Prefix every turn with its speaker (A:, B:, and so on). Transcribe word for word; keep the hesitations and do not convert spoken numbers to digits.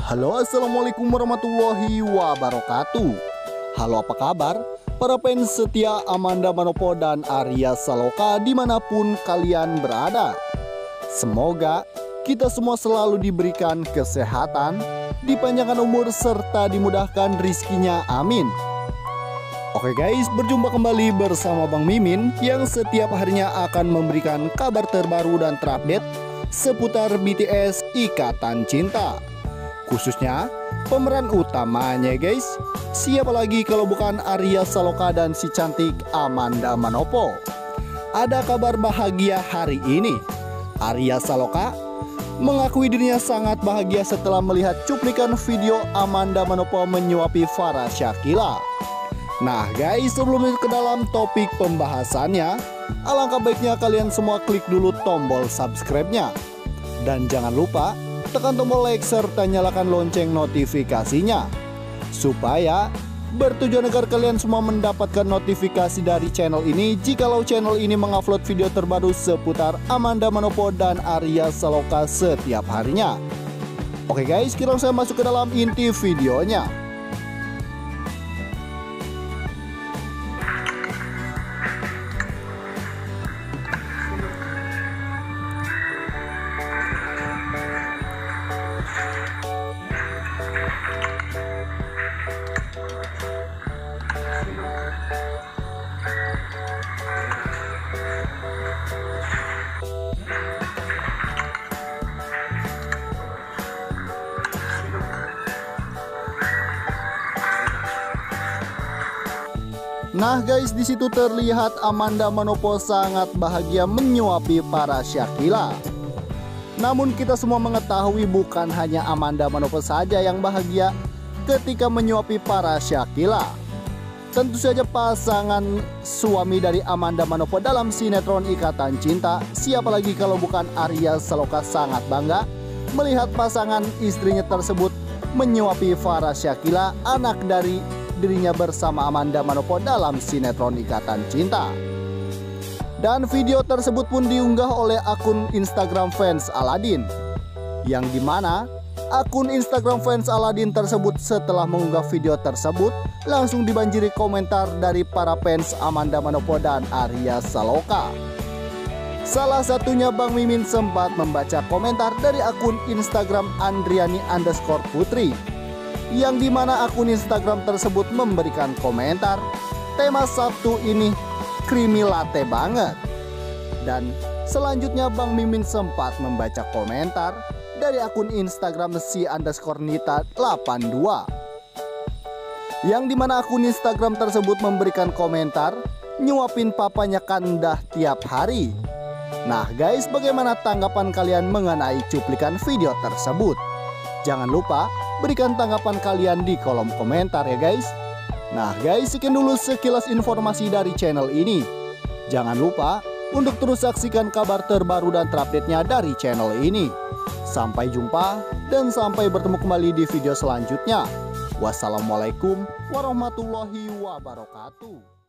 A: Halo, assalamualaikum warahmatullahi wabarakatuh. Halo, apa kabar para fans setia Amanda Manopo dan Arya Saloka dimanapun kalian berada? Semoga kita semua selalu diberikan kesehatan, dipanjangkan umur, serta dimudahkan rizkinya, amin. Oke guys, berjumpa kembali bersama Bang Mimin yang setiap harinya akan memberikan kabar terbaru dan terupdate seputar B T S Ikatan Cinta. Khususnya pemeran utamanya guys. Siapa lagi kalau bukan Arya Saloka dan si cantik Amanda Manopo. Ada kabar bahagia hari ini. Arya Saloka mengakui dirinya sangat bahagia setelah melihat cuplikan video Amanda Manopo menyuapi Farah Shakila. Nah guys, sebelum ke dalam topik pembahasannya, alangkah baiknya kalian semua klik dulu tombol subscribe-nya. Dan jangan lupa tekan tombol like serta nyalakan lonceng notifikasinya, supaya bertujuan agar kalian semua mendapatkan notifikasi dari channel ini jikalau channel ini mengupload video terbaru seputar Amanda Manopo dan Arya Saloka setiap harinya. Oke guys, kita langsung masuk ke dalam inti videonya. Nah guys, di situ terlihat Amanda Manopo sangat bahagia menyuapi Farah Shakila. Namun kita semua mengetahui bukan hanya Amanda Manopo saja yang bahagia ketika menyuapi Farah Shakila. Tentu saja pasangan suami dari Amanda Manopo dalam sinetron Ikatan Cinta, siapa lagi kalau bukan Arya Saloka, sangat bangga melihat pasangan istrinya tersebut menyuapi Farah Shakila, anak dari dirinya bersama Amanda Manopo dalam sinetron Ikatan Cinta. Dan video tersebut pun diunggah oleh akun Instagram fans Aladin, yang dimana akun Instagram fans Aladin tersebut setelah mengunggah video tersebut langsung dibanjiri komentar dari para fans Amanda Manopo dan Arya Saloka. Salah satunya Bang Mimin sempat membaca komentar dari akun Instagram Andriani underscore Putri, yang dimana akun Instagram tersebut memberikan komentar, tema Sabtu ini creamy latte banget. Dan selanjutnya Bang Mimin sempat membaca komentar dari akun Instagram si underscore Nita delapan dua, yang dimana akun Instagram tersebut memberikan komentar, nyuapin papanya kandah tiap hari. Nah guys, bagaimana tanggapan kalian mengenai cuplikan video tersebut? Jangan lupa berikan tanggapan kalian di kolom komentar ya guys. Nah guys, sekian dulu sekilas informasi dari channel ini. Jangan lupa untuk terus saksikan kabar terbaru dan terupdate-nya dari channel ini. Sampai jumpa dan sampai bertemu kembali di video selanjutnya. Wassalamualaikum warahmatullahi wabarakatuh.